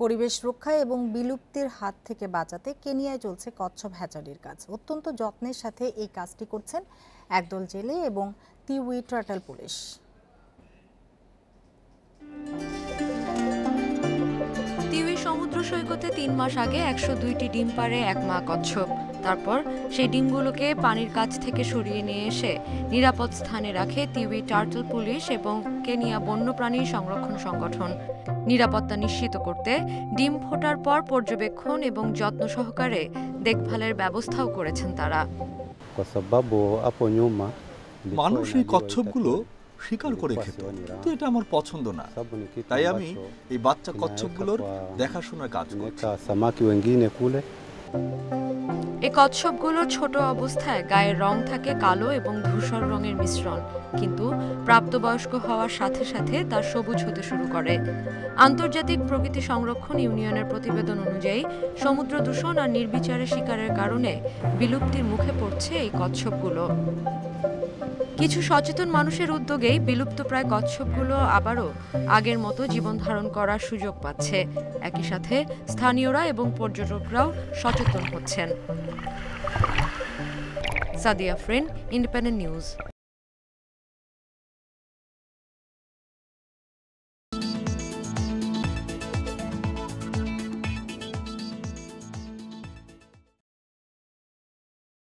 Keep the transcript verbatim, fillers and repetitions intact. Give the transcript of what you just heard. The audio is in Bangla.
পরিবেশ রক্ষা এবং বিলুপ্তির হাত থেকে বাঁচাতে কেনিয়ায় চলছে কচ্ছপ হ্যাচারির কাজ। অত্যন্ত যত্নের সাথে এই কাজটি করছেন একদল জেলে এবং তিউই টার্টল পুলিশ। তিউই সমুদ্র সৈকতে তিন মাস আগে একশো দুইটি ডিম পাড়ে এক মা কচ্ছপ। তারপর সেই ডিমগুলোকে পানির কাছ থেকে সরিয়ে নিয়ে এসে নিরাপদ স্থানে রাখে তিউই টার্টল পুলিশ এবং কেনিয়া বন্যপ্রাণী সংরক্ষণ সংগঠন। নিরাপত্তা নিশ্চিত করতে ডিম ফোটার পর পর্যবেক্ষণ এবং যত্ন সহকারে দেখভালের ব্যবস্থাও করেছেন তারা। মানুষ এই কচ্ছপগুলো শিকার করে খেত, তো এটা আমার পছন্দ না, তাই আমি এই বাচ্চা কচ্ছপগুলোর দেখাশোনার কাজ করছি। এই কচ্ছপগুলোর ছোট অবস্থায় গায়ের রং থাকে কালো এবং ধূসর রঙের মিশ্রণ, কিন্তু প্রাপ্তবয়স্ক হওয়ার সাথে সাথে তার সবুজ হতে শুরু করে। আন্তর্জাতিক প্রকৃতি সংরক্ষণ ইউনিয়নের প্রতিবেদন অনুযায়ী সমুদ্র দূষণ আর নির্বিচারে শিকারের কারণে বিলুপ্তির মুখে পড়ছে এই কচ্ছপগুলো। কিছু সচেতন মানুষের উদ্যোগেই বিলুপ্তপ্রায় কচ্ছপগুলো আবারও আগের মতো জীবন ধারণ করার সুযোগ পাচ্ছে। একই সাথে স্থানীয়রা এবং পর্যটকরাও সচেতন হচ্ছেন। সাদিয়া ফ্রেন, ইন্ডিপেন্ডেন্ট নিউজ।